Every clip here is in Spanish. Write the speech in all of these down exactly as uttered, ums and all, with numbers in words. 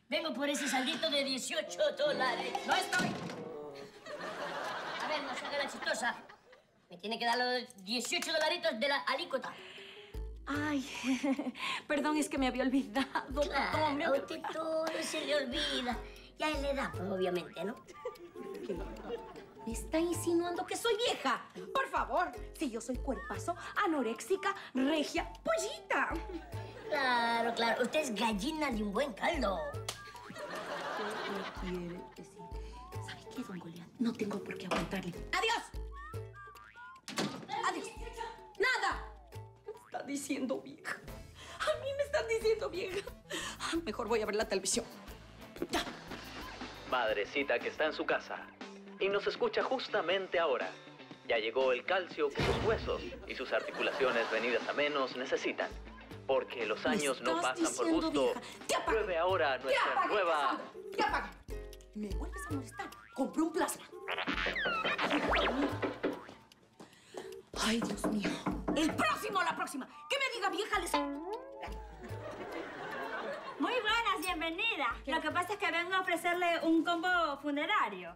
Vengo por ese saldito de dieciocho dólares. ¡No estoy! A ver, no se haga la chistosa. Me tiene que dar los dieciocho dolaritos de la alícuota. Ay, perdón, es que me había olvidado. Claro, me a había... usted todo se le olvida. Ya en la edad, pues, obviamente, ¿no? ¿Me está insinuando que soy vieja? Por favor, si yo soy cuerpazo, anoréxica, regia, pollita. Claro, claro. Usted es gallina de un buen caldo. ¿Qué me quiere decir? ¿Sabe qué, don Goliat? No tengo por qué aguantarle. ¡Adiós! ¡Adiós! ¡Nada! Me está diciendo vieja. A mí me están diciendo vieja. Mejor voy a ver la televisión. Ya. Madrecita que está en su casa y nos escucha justamente ahora. Ya llegó el calcio que sus huesos y sus articulaciones venidas a menos necesitan. Porque los años no pasan por gusto. Pruebe ahora nuestra apague, nueva... Cassandra. ¡Ya apague! Me vuelves a molestar. Compré un plasma. Ay, Dios mío. El próximo o la próxima. Que me diga vieja les... Muy buenas, bienvenida. Lo que pasa es que vengo a ofrecerle un combo funerario.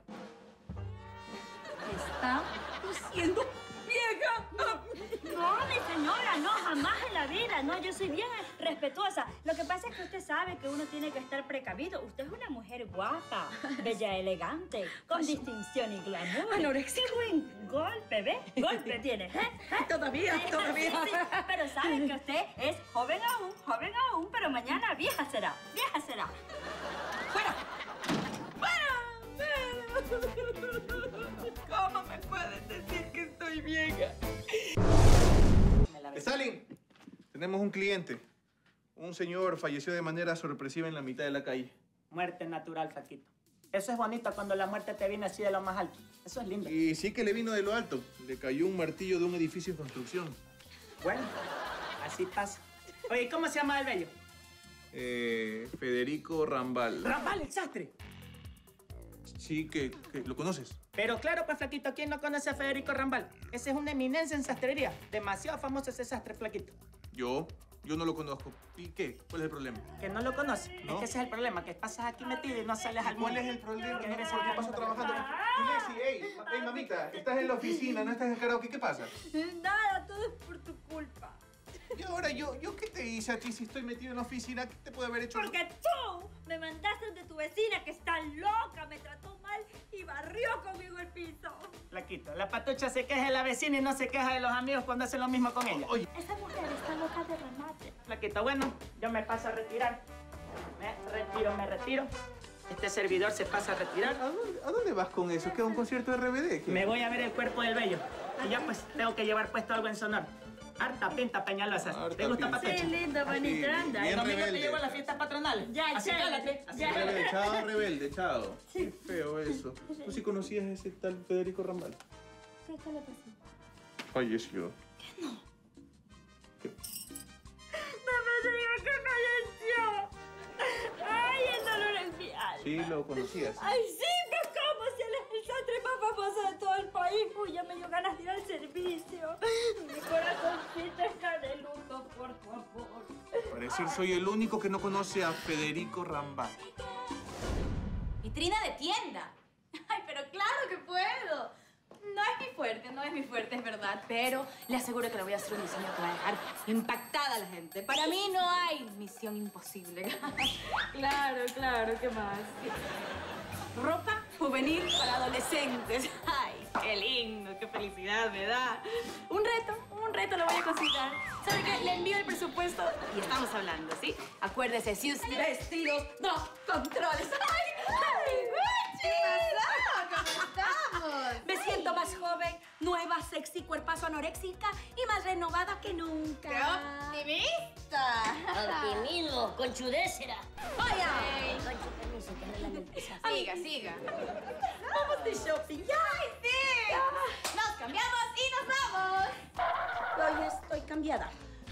Está diciendo vieja. No, mi señora, no, jamás en la vida. No, yo soy bien respetuosa. Lo que pasa es que usted sabe que uno tiene que estar precavido. Usted es una mujer guapa, bella, elegante, con Ay, distinción y glamour. anoréxica. ¡Qué buen golpe, ¿ve? Golpe tiene, ¿eh? ¿Eh? Todavía, Sí, todavía. sí, sí. Pero sabe que usted es joven aún, joven aún, pero mañana vieja será, vieja será. ¡Fuera! ¿Cómo me pueden decir que estoy vieja? Stalin, tenemos un cliente. Un señor falleció de manera sorpresiva en la mitad de la calle. Muerte natural, Faquito. Eso es bonito cuando la muerte te viene así de lo más alto. Eso es lindo. Y sí que le vino de lo alto. Le cayó un martillo de un edificio en construcción. Bueno, así pasa. Oye, ¿cómo se llama el bello? Eh, Federico Rambal. Rambal, el sastre. Sí, que, que lo conoces. Pero claro, pues, Flaquito, ¿quién no conoce a Federico Rambal? Ese es una eminencia en sastrería. Demasiado famoso ese sastre, Flaquito. Yo, yo no lo conozco. ¿Y qué? ¿Cuál es el problema? Que no lo conoce. ¿No? Es que ese es el problema, que pasas aquí metido y no sales al ¿Cuál mundo. es el problema? Que ¿Qué eres pasa? el- paso trabajando? Inesi, hey, hey, mamita, estás en la oficina, no estás en karaoke, ¿qué pasa? Nada, todo es por tu culpa. Y ahora, yo, yo ¿qué te hice a ti si estoy metido en la oficina? ¿Qué te puede haber hecho? Porque tú me mandaste de tu vecina que está loca, me trató mal y barrió conmigo el piso. Flaquito, la patucha se queja de la vecina y no se queja de los amigos cuando hacen lo mismo con ella. Oye, Esa mujer está loca de remate. Flaquito, bueno, yo me paso a retirar. Me retiro, me retiro. Este servidor se pasa a retirar. ¿a dónde, a dónde vas con eso? ¿Es que a un concierto de R B D? ¿Qué? Me voy a ver el cuerpo del bello. Y ya pues tengo que llevar puesto algo en sonor. Harta pinta peñalosas. Harta ¿Te gusta pinta. patucha? Sí, lindo, bonito, Sí, anda. El bien domingo te rebelde. llevo a las fiestas patronales. Ya, Así chévere. cálate. Así Ya. Rebelde, chao, rebelde, chao. Qué feo eso. ¿Tú sí conocías a ese tal Federico Rambal? ¿Qué, qué le pasó? Falleció. No me digas que falleció. Ay, el dolor en mi alma. Sí, lo conocías. Ay, sí, pues cómo, si él es el sastre más famoso de todo el país. Uy, ya me dio ganas de ir al servicio. Mi corazoncito está de luto, por favor. Al parecer soy el único que no conoce a Federico Rambal. Vitrina de tienda. Ay, pero claro que puedo. No es mi fuerte, no es mi fuerte, es verdad. Pero le aseguro que le voy a hacer un diseño que va a dejar impactada a la gente. Para mí no hay misión imposible. Claro, claro, ¿qué más? Ropa juvenil para adolescentes. Ay, qué lindo, qué felicidad me da. Un reto, un reto lo voy a considerar. ¿Sabe qué? Le envío el presupuesto y estamos hablando, ¿sí? Acuérdese, si usted... Vestidos, no, controles. ¡Ay, ay, Gucci! ¿Cómo estamos? Me siento más joven, nueva, sexy, cuerpazo anoréxica y más renovada que nunca. ¡Qué optimista! Optimismo, conchudésera. ¡Vaya! Ay, Concho, permiso, que arreglan el piso. Siga, siga. ¡Vamos de shopping! ¡Ya! ¡Ay, sí! Nos cambiamos y nos vamos. Hoy estoy cambiada.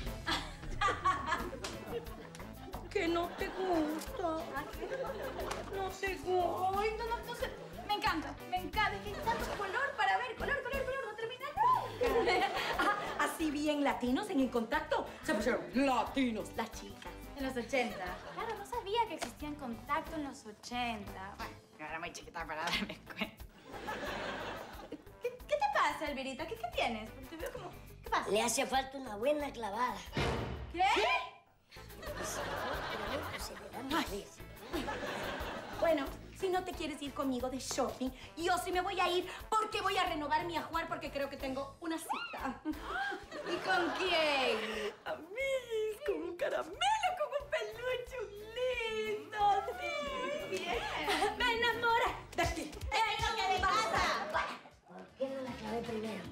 ¿Que no te gusta? No te gusta. Ay, no, no, no sé. Me encanta, me encanta. Es que hay tanto color para ver. Color, color, color. No termina nunca. Ah, así bien latinos en el contacto. Se pusieron latinos, las chicas. En los ochenta. Claro, no sabía que existían contactos en los ochenta. Bueno, yo era muy chiquita para darme cuenta. ¿Qué, qué te pasa, Elvirita? ¿Qué, qué tienes? Te veo como... ¿Qué pasa? Le hace falta una buena clavada. ¿Qué? Bueno, si no te quieres ir conmigo de shopping, yo sí me voy a ir porque voy a renovar mi ajuar porque creo que tengo una cita. ¿Y con quién? Amiguis, con un caramelo, con un peluche, un lindo. Sí, bien. Me enamora de ti. ¡Es lo que le pasa! ¿Por qué no la clavé primero?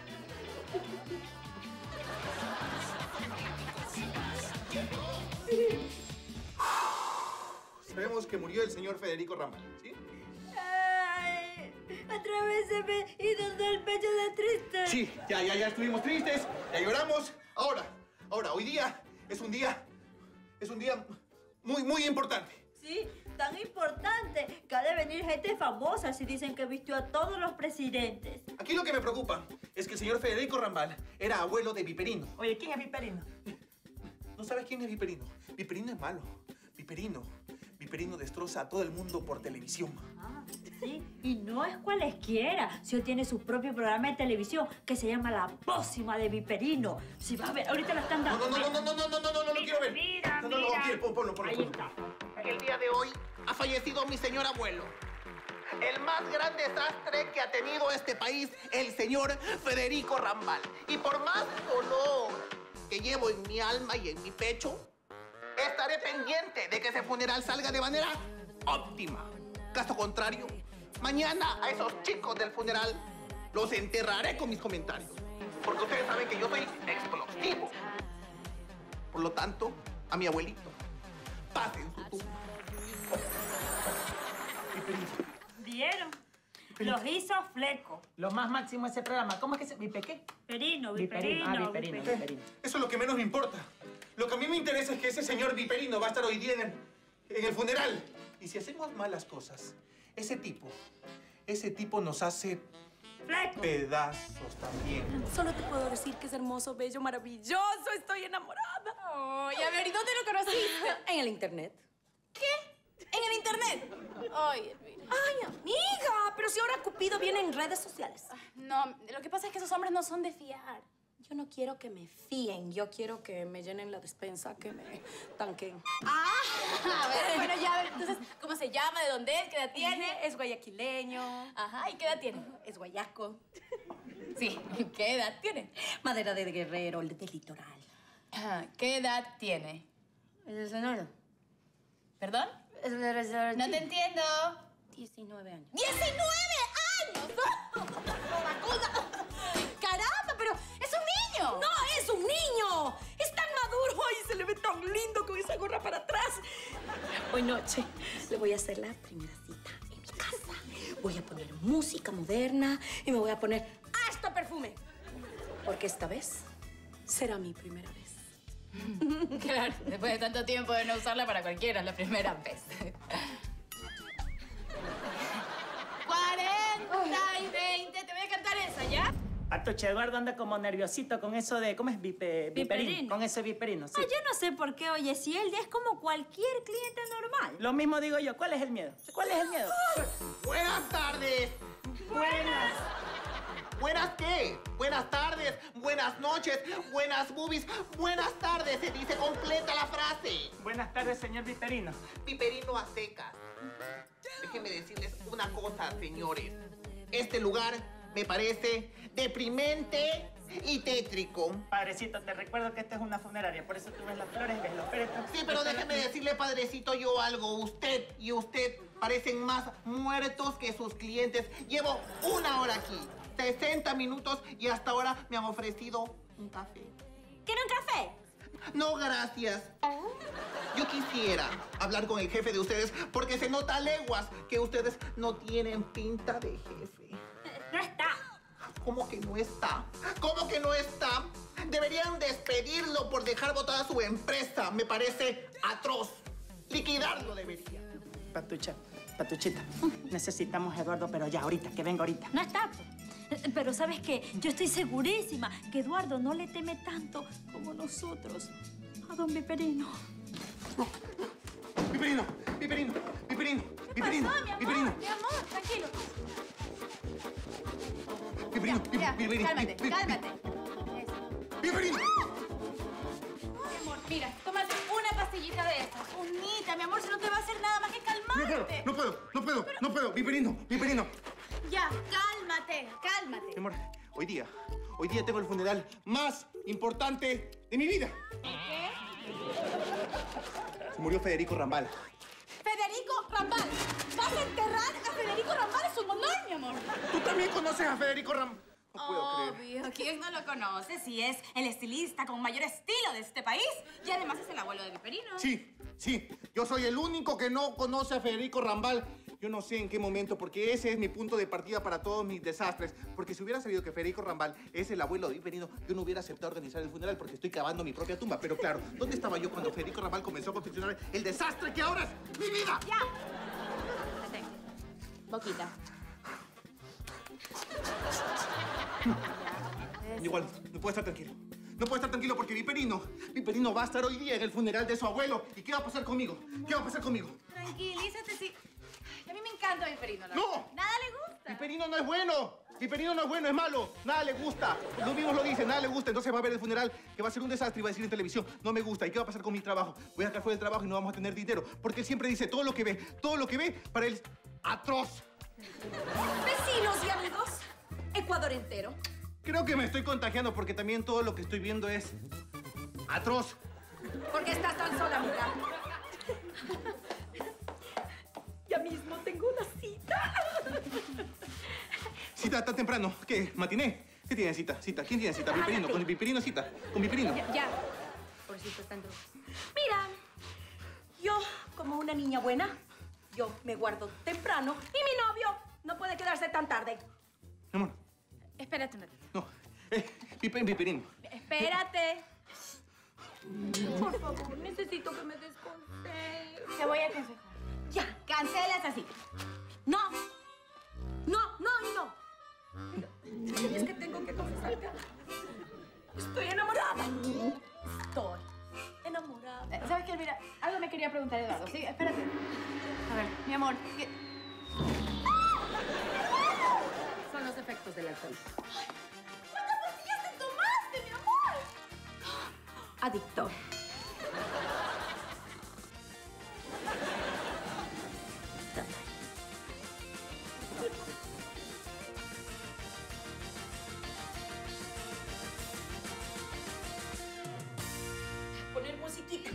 Sabemos que murió el señor Federico Rambal, ¿sí? Ay, atravéseme y donde el pecho de triste. Sí, ya, ya, ya estuvimos tristes, ya lloramos. Ahora, ahora, hoy día es un día, es un día muy, muy importante. Sí, tan importante que ha de venir gente famosa si dicen que vistió a todos los presidentes. Aquí lo que me preocupa es que el señor Federico Rambal era abuelo de Viperino. Oye, ¿quién es Viperino? ¿No sabes quién es Viperino? Viperino es malo. Viperino. Viperino destroza a todo el mundo por televisión. Ah, sí, y no es cualesquiera. Si él tiene su propio programa de televisión que se llama La Pócima de Viperino. Si va a ver, ahorita lo están dando. No, no, no, no, no, no, no, no, no, no lo quiero ver. Mira, No, no, no, mira. quiero, pon- ponlo, ponlo. Ahí ponlo. está. El día de hoy ha fallecido mi señor abuelo. El más grande desastre que ha tenido este país, el señor Federico Rambal. Y por más dolor que llevo en mi alma y en mi pecho, estaré pendiente de que ese funeral salga de manera óptima. Caso contrario, mañana a esos chicos del funeral los enterraré con mis comentarios. Porque ustedes saben que yo soy explosivo. Por lo tanto, a mi abuelito, pasen su tumba. ¿Vieron? Los hizo fleco. Lo más máximo de ese programa. ¿Cómo es que se...? ¿Vipe qué? Perino, Viperino. Viperino. Ah, Viperino, Viperino. Viperino. Eso es lo que menos me importa. Lo que a mí me interesa es que ese señor Viperino va a estar hoy día en el, en el funeral. Y si hacemos malas cosas, ese tipo, ese tipo nos hace Fleco. pedazos también. Solo te puedo decir que es hermoso, bello, maravilloso. Estoy enamorada. Ay, a ver, ¿y dónde lo conociste? En el internet. ¿Qué? ¿En el internet? Ay, Elvira. Ay, amiga, pero si ahora Cupido viene en redes sociales. No, lo que pasa es que esos hombres no son de fiar. Yo no quiero que me fíen, yo quiero que me llenen la despensa, que me tanquen. Ah, a ver, bueno, ya, a ver, entonces, ¿cómo se llama? ¿De dónde es? ¿Qué edad tiene? Es guayaquileño, Ajá, ¿y qué edad tiene? es guayaco. Sí, ¿qué edad tiene? Madera de guerrero, del litoral. Ah, ¿qué edad tiene? Es el sonoro. ¿Perdón? Es el restaurante. No te entiendo. diecinueve años. ¡diecinueve años! ¡Vacuda! ¡Caramba, pero es un niño! ¡No es un niño! ¡Es tan maduro! ¡Ay, se le ve tan lindo con esa gorra para atrás! Hoy noche le voy a hacer la primera cita en mi casa. Voy a poner música moderna y me voy a poner hasta perfume. Porque esta vez será mi primera vez. Claro, después de tanto tiempo de no usarla para cualquiera, es la primera vez. cuarenta y veinte, te voy a cantar esa, ¿ya? Atoche Eduardo anda como nerviosito con eso de... ¿Cómo es? Vipe, viperino. Viperino. Con ese viperino, sí. Ah, yo no sé por qué, oye, si él es como cualquier cliente normal. Lo mismo digo yo. ¿Cuál es el miedo? ¿Cuál es el miedo? Buenas tardes. Buenas. ¿Buenas qué? Buenas tardes, buenas noches, buenas boobies, buenas tardes. Se dice completa la frase. Buenas tardes, señor Viperino. Piperino a secas. Déjenme decirles una cosa, señores. Este lugar me parece deprimente y tétrico. Padrecito, te recuerdo que esta es una funeraria. Por eso tú ves las flores, ves los féretros. Sí, pero déjeme decirle, padrecito, yo algo. Usted y usted parecen más muertos que sus clientes. Llevo una hora aquí, sesenta minutos, y hasta ahora me han ofrecido un café. ¿Quiere un café? No, gracias. Yo quisiera hablar con el jefe de ustedes porque se nota a leguas que ustedes no tienen pinta de jefe. No está. ¿Cómo que no está? ¿Cómo que no está? Deberían despedirlo por dejar botada su empresa. Me parece atroz. Liquidarlo debería. Patucha, Patuchita. Necesitamos a Eduardo, pero ya, ahorita, que venga ahorita. No está. pues. Pero ¿sabes qué? Yo estoy segurísima que Eduardo no le teme tanto como nosotros a don Viperino. Viperino, Viperino, Viperino, ¿Qué Viperino, pasó, mi amor? Viperino. Mi amor, tranquilo. Viperino, Ya, ya, Viperino, cálmate, Viperino. cálmate. Viperino. Mi amor, mira, tómate una pastillita de estas. Unita, mi amor, si no te va a hacer nada más que No puedo, calmarte. no puedo, no puedo, no puedo. Viperino, Viperino. Ya, cálmate, cálmate. Mi amor, hoy día, hoy día tengo el funeral más importante de mi vida. ¿Qué? Se murió Federico Rambal. Federico Rambal. ¿Vas a enterrar a Federico Rambal? Es un honor, mi amor. ¿Tú también conoces a Federico Rambal? No puedo creer. Obvio, ¿quién no lo conoce? Si es el estilista con mayor estilo de este país y además es el abuelo de Viperino. Sí, sí. Yo soy el único que no conoce a Federico Rambal. Yo no sé en qué momento, porque ese es mi punto de partida para todos mis desastres. Porque si hubiera sabido que Federico Rambal es el abuelo de Viperino, yo no hubiera aceptado organizar el funeral porque estoy cavando mi propia tumba. Pero claro, ¿dónde estaba yo cuando Federico Rambal comenzó a confeccionar el desastre que ahora es mi vida? ¡Ya! Detén. Boquita. Igual, no puedo estar tranquilo. No puedo estar tranquilo porque Viperino, Viperino va a estar hoy día en el funeral de su abuelo. ¿Y qué va a pasar conmigo? ¿Qué va a pasar conmigo? Tranquilízate, sí. A mí me encanta Viperino. ¡No! Nada le gusta. Viperino no es bueno. Viperino no es bueno, es malo. Nada le gusta. Los mismos lo dicen, nada le gusta. Entonces va a ver el funeral que va a ser un desastre y va a decir en televisión, no me gusta. ¿Y qué va a pasar con mi trabajo? Voy a estar fuera del trabajo y no vamos a tener dinero. Porque él siempre dice todo lo que ve, todo lo que ve para él es atroz. Vecinos y amigos, Ecuador entero. Creo que me estoy contagiando porque también todo lo que estoy viendo es atroz. Porque estás tan sola, amiga. Ya mismo tengo una cita. Cita tan temprano. ¿Qué? ¿Matiné? ¿Qué tiene cita? Cita. ¿Quién tiene cita? Cállate. Viperino. Con Viperino cita. Con Viperino. Ya, ya. Por si estás tanto. Mira, yo, como una niña buena, yo me guardo temprano y mi novio no puede quedarse tan tarde. Mi amor. Espérate un ratito. No. Eh, Viper- Viperino. Espérate. Por favor, necesito que me des consejos. Te voy a aconsejar. Ya. Cancelas así. No. No, no y no. Es que tengo que confesarte. Estoy enamorada. Estoy enamorada. Eh, ¿Sabes qué, Elvira? Algo me quería preguntar, Eduardo. Sí, espérate. A ver, mi amor. ¿qué- Son los efectos del alcohol. ¿Cuántas pastillas te tomaste, mi amor? Adicto. Poner musiquita.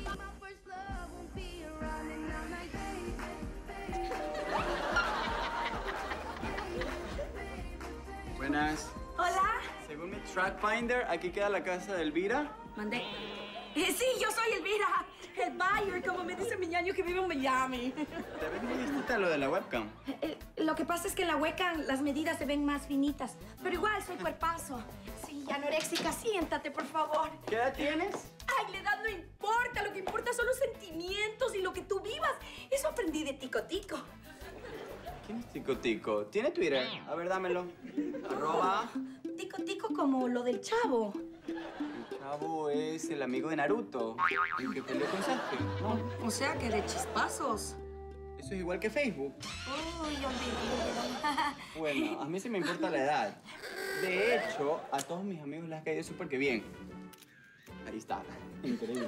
Buenas. Hola. Según mi track finder, aquí queda la casa de Elvira. Mandé. Eh, sí, yo soy Elvira. El buyer, como me dice mi ñaño que vive en Miami. Te ves muy distinta a lo de la webcam. Eh, lo que pasa es que en la webcam las medidas se ven más finitas. Pero igual soy cuerpazo. Sí, anoréxica, siéntate, por favor. ¿Qué edad tienes? Ay, la edad no importa. Lo que importa son los sentimientos y lo que tú vivas. Eso aprendí de Tico Tico. ¿Quién es Tico Tico? ¿Tiene Twitter? A ver, dámelo. Arroba. Tico Tico como lo del chavo. El chavo es el amigo de Naruto, el que peleó con Sasuke, ¿no? O sea que de chispazos. Eso es igual que Facebook. Uy, olvidé. Bueno, a mí sí me importa la edad. De hecho, a todos mis amigos les ha caído súper que bien. Ahí está. Increíble.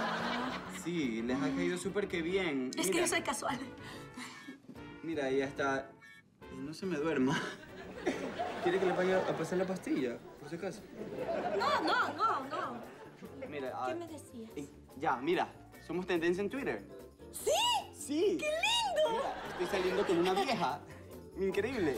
Sí, les ha caído súper que bien. Es que Mira, yo soy casual. Mira, ahí está. Y no se me duerma. ¿Quiere que le vaya a pasar la pastilla, por si acaso? No, no, no, no. Mira, ¿Qué ah, me decías? eh, ya, mira, somos tendencia en Twitter. ¿Sí? Sí. ¡Qué lindo! Mira, estoy saliendo con una vieja. Increíble.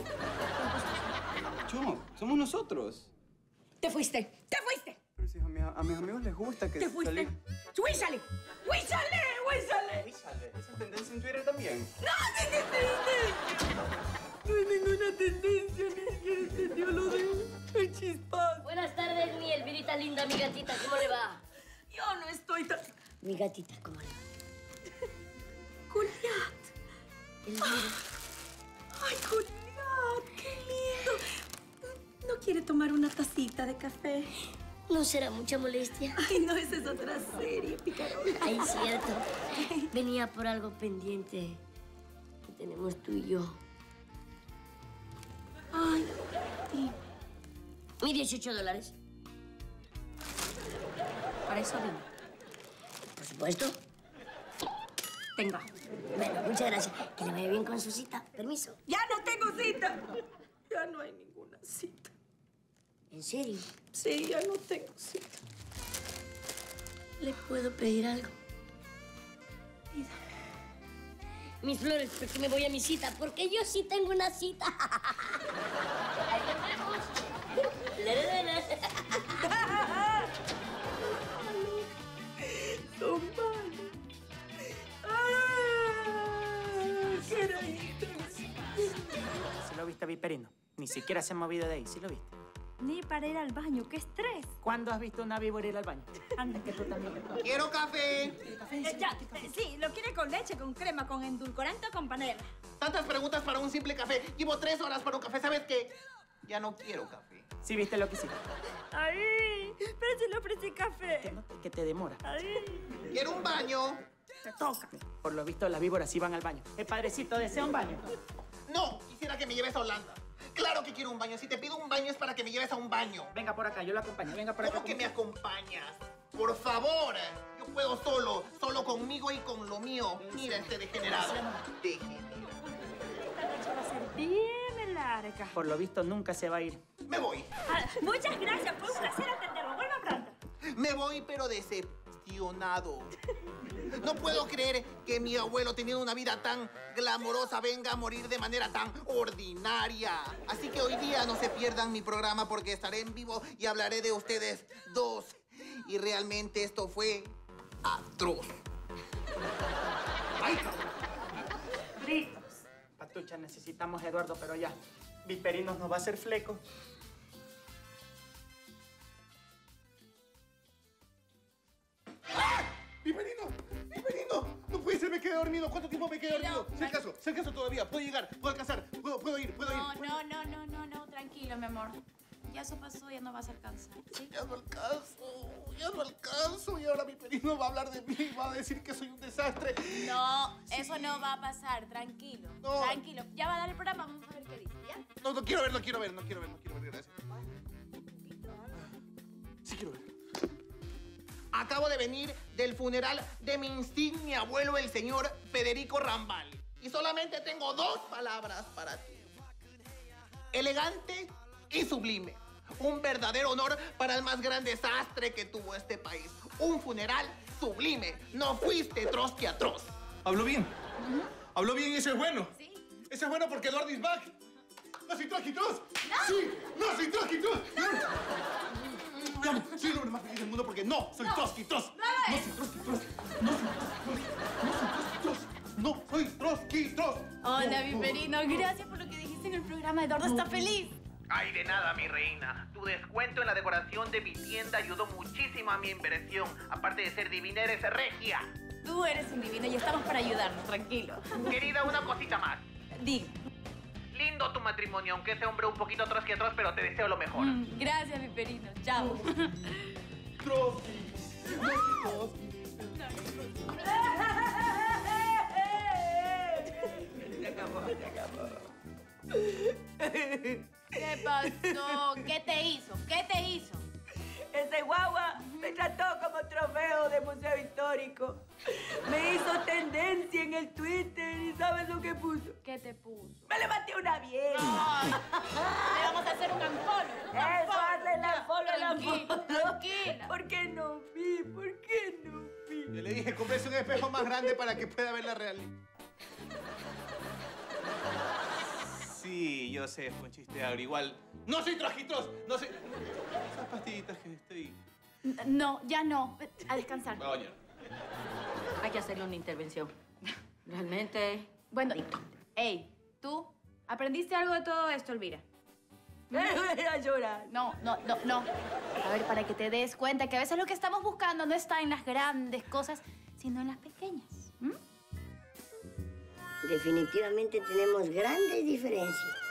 Yo, somos nosotros. Te fuiste, te fuiste. Pero si a, mi- a mis amigos les gusta que Te fuiste. salir- ¡Huízale! ¡Huízale! ¡Huízale! Avísale, ¿esa es tendencia en Twitter también? ¡No, qué triste! No hay ninguna tendencia, ni siquiera entendió lo de el chispazo. Buenas tardes, mi Elvirita linda, mi gatita, ¿cómo le va? Yo no estoy tan... Mi gatita, ¿cómo le va? Juliat. Elvira. Ay, Juliat, qué lindo. ¿No quiere tomar una tacita de café? ¿No será mucha molestia? Ay, no, esa es otra serie, picarona. Ay, cierto. Venía por algo pendiente que tenemos tú y yo. Ay, dime. ¿Mi dieciocho dólares? Para eso vine. Por supuesto. Tenga. Bueno, muchas gracias. Que le vaya bien con su cita. Permiso. ¡Ya no tengo cita! Ya no hay ninguna cita. ¿En serio? Sí, ya no tengo cita. ¿Le puedo pedir algo? Mis flores, porque me voy a mi cita, porque yo sí tengo una cita. Ahí nos vemos. Son malos. ¡Ah! ¡Qué rayito! ¿Sí lo viste, Viperino? Ni siquiera se ha movido de ahí, ¿sí lo viste? Ni para ir al baño, qué estrés. ¿Cuándo has visto una víbora ir al baño? Anda, que tú también te tomas. quiero café. Eh, ya, eh, sí, lo quiere con leche, con crema, con endulcorante o con panela. Tantas preguntas para un simple café. Llevo tres horas para un café. ¿Sabes qué? Ya no quiero café. ¿Sí viste lo que hiciste? Ay, pero si le ofrecí café. Que, no, que te demora. Ay, Quiero un baño. te toca. Por lo visto, las víboras sí van al baño. El padrecito desea un baño. No, quisiera que me lleves a Holanda. Claro que quiero un baño. Si te pido un baño es para que me lleves a un baño. Venga por acá, yo lo acompaño. Venga por acá. ¿Cómo que me acompañas? Por favor, yo puedo solo, solo conmigo y con lo mío. Mira este degenerado. Degenerado. Esta noche va a ser bien larga. Por lo visto, nunca se va a ir. Me voy. Ah, muchas gracias, fue un placer atenderlo. Vuelva pronto. Me voy, pero decepcionado. No puedo creer que mi abuelo, teniendo una vida tan glamorosa, venga a morir de manera tan ordinaria. Así que hoy día no se pierdan mi programa porque estaré en vivo y hablaré de ustedes dos. Y realmente esto fue atroz. ¡Ay! ¡Gritos! Patucha, necesitamos a Eduardo, pero ya. Viperino nos va a hacer fleco. ¡Viperino! ¡Viperino! No puede ser, me quedé dormido. ¿Cuánto tiempo me quedé dormido? Si acaso, si acaso todavía. Puedo llegar, puedo alcanzar, puedo, puedo ir, puedo No, ir. no, no, no, no, no, tranquilo, mi amor. Ya eso pasó, ya no vas a alcanzar, ¿sí? Ya no alcanzo, ya no alcanzo. Y ahora Viperino va a hablar de mí, va a decir que soy un desastre. No, eso no va a pasar, tranquilo. No. Tranquilo. Ya va a dar el programa, vamos a ver qué dice, ¿ya? No, no quiero ver, no quiero ver, no quiero ver, no quiero ver, gracias. Sí quiero ver. Acabo de venir del funeral de mi insigne abuelo, el señor Federico Rambal. Y solamente tengo dos palabras para ti. Elegante y sublime. Un verdadero honor para el más gran desastre que tuvo este país. Un funeral sublime. No fuiste Trotsky atroz. ¿Habló bien? ¿Habló bien y eso es bueno? Sí. Eso es bueno porque Eduardo is back. ¡No soy Trotsky Trots! ¡Sí! ¡No soy Trotsky Trots! ¡No! Soy el hombre más feliz del mundo porque no soy Trotsky Trots. No soy Trotsky Trots. No soy Trotsky Trots. No soy Trotsky Trots. Hola, Viperino. Gracias por lo que dijiste en el programa. Eduardo está feliz. Ay, de nada, mi reina. Tu descuento en la decoración de mi tienda ayudó muchísimo a mi inversión. Aparte de ser divina, eres regia. Tú eres un divino y estamos para ayudarnos, tranquilo. Querida, una cosita más. Diga. Lindo tu matrimonio, aunque ese hombre un poquito atrás que atrás, pero te deseo lo mejor. Mm, gracias, Viperino. Chao. Trotsky. Trotsky. Se acabó, se acabó. ¿Qué pasó? ¿Qué te hizo? ¿Qué te hizo? Ese guagua me trató como trofeo de museo histórico. Me hizo tendencia en el Twitter y ¿sabes lo que puso? ¿Qué te puso? Me levanté una vieja. Ay, le vamos a hacer un unfollow. un Eso, unfollow. hazle el unfollow, el Tranquila, unfollow. tranquila. ¿Por qué no vi? ¿Por qué no vi? Yo le dije, cómprese un espejo más grande para que pueda ver la realidad. Sí, yo sé, fue un chiste agrio. Igual, no soy trajitos, no sé. Esas pastillitas que estoy... No, ya no. A descansar. Vaya. Hay que hacerle una intervención. Realmente... Bueno, hey, ¿tú aprendiste algo de todo esto, Elvira? Me voy a llorar. No, no, no, no. A ver, para que te des cuenta que a veces lo que estamos buscando no está en las grandes cosas, sino en las pequeñas. ¿Mm? Definitivamente tenemos grandes diferencias.